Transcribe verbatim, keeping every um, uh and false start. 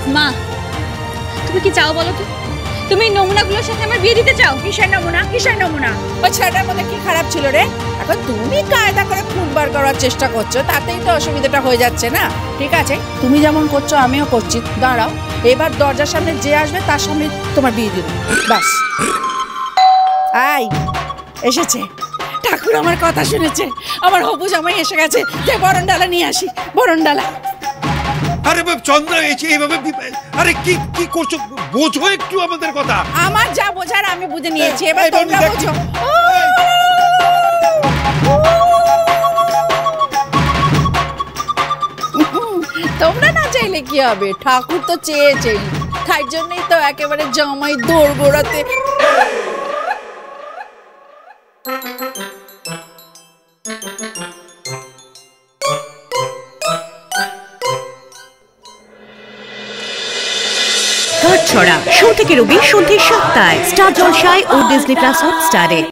মা তুমি কি চাও বলো তো? তুমি নমুনাগুলোর সাথে আমার বিয়ে দিতে চাও? কিসের নমুনা? কিসের নমুনা? ওই ছেলেটার মধ্যে কি খারাপ ছিল রে? এখন তুমি কায়দা করে খুন বার করার চেষ্টা করছো, তাতেই তো অসুবিধাটা হয়ে যাচ্ছে না। ঠিক আছে, তুমি যেমন করছো আমিও করছি। দাঁড়াও, এবার দরজার সামনে যে আসবে তার সামনে তোমার বিয়ে দিল। বাস। আই এসেছে, ঠাকুর আমার কথা শুনেছে, আমার হবু জামাই এসে গেছে। যে বরণডালা নিয়ে আসি, বরণডালা। আরে চন্দ্রা এসে এইভাবে, আরে কি কি করছো? বোঝো একটু আমাদের কথা। আমার যা বোঝার আমি বুঝে নিয়েছি, এবার তোমরা বোঝো। তোমরা না চাইলে কি হবে, ঠাকুর তো চেয়েছেন, তাই জন্যই তো একেবারে জামাই দৌড় গোড়াতে। ছড়া শো থেকে রবি সন্ধ্যে সাতটায় স্টার জলসায় ও ডিজনি প্লাস হটস্টারে।